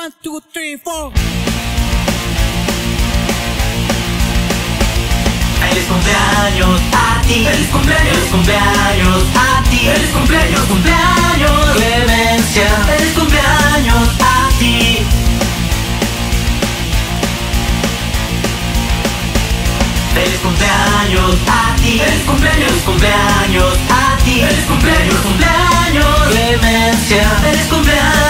1, 2, 3, 4. Feliz cumpleaños a ti. Feliz cumpleaños a ti. Feliz cumpleaños, Clemencia. Feliz cumpleaños a ti. Feliz cumpleaños a ti. Feliz cumpleaños a ti. Feliz cumpleaños, Clemencia. Feliz cumpleaños.